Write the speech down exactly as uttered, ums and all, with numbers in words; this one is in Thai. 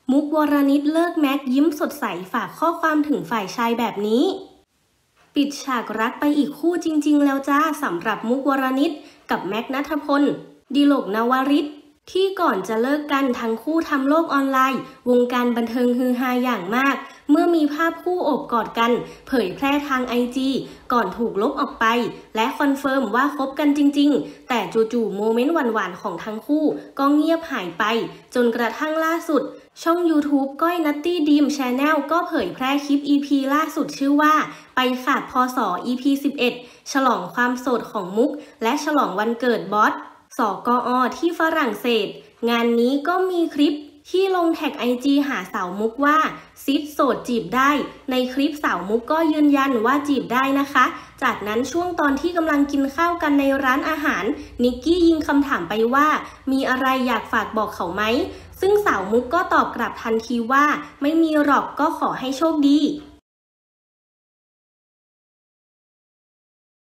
มุกวรณิตเลิกแม็กยิ้มสดใสฝากข้อความถึงฝ่ายชายแบบนี้ปิดฉากรักไปอีกคู่จริงๆแล้วจ้าสำหรับมุกวรณิตกับแม็กณัฐพลดิลกนวริศที่ก่อนจะเลิกกันทั้งคู่ทำโลกออนไลน์วงการบันเทิงฮือฮาอย่างมากเมื่อมีภาพคู่โอบกอดกันเผยแพร่ทางไอจีก่อนถูกลบออกไปและคอนเฟิร์มว่าคบกันจริงๆแต่จู่ๆโมเมนต์หวานๆของทั้งคู่ก็เงียบหายไปจนกระทั่งล่าสุดช่อง ยูทูบ ก้อยนัตตี้ดีมแชนแนลก็เผยแพร่คลิป อี พี ล่าสุดชื่อว่าไปขาดพศ อี พี สิบเอ็ดฉลองความโสดของมุกและฉลองวันเกิดบอสสกอ.ที่ฝรั่งเศสงานนี้ก็มีคลิปที่ลงแท็กไอจีหาสาวมุกว่าซิดโสดจีบได้ในคลิปสาวมุกก็ยืนยันว่าจีบได้นะคะจากนั้นช่วงตอนที่กำลังกินข้าวกันในร้านอาหารนิกกี้ยิงคำถามไปว่ามีอะไรอยากฝากบอกเขาไหมซึ่งสาวมุกก็ตอบกลับทันทีว่าไม่มีหรอกก็ขอให้โชคดี